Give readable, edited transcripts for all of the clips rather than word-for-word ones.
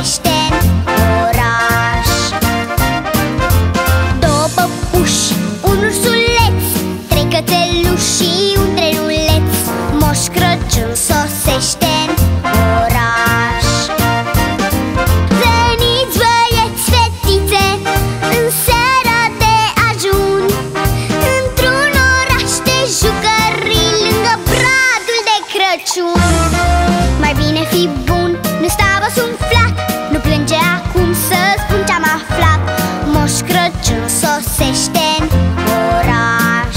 sosește în oraș. Două păpuși, un ursuleț, trei cățeluși și un trenuleț. Moș Crăciun sosește în oraș. Veniți băieți, fetițe, în seara de ajun, într-un oraș de jucării, lângă bradul de Crăciun. Mai bine fi bun, nu sta bosunflat, nu plânge acum să spun ce-am aflat. Moș Crăciun sosește în oraș.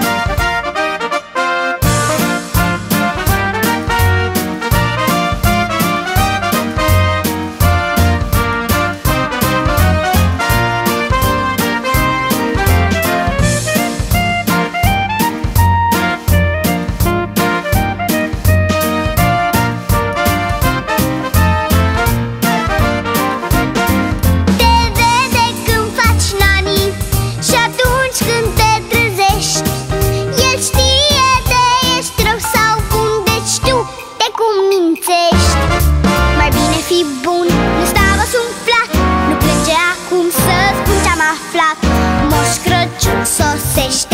Mai bine fi bun, nu sta bosunflat, nu plânge acum să spun ce-am aflat. Moș Crăciun sosește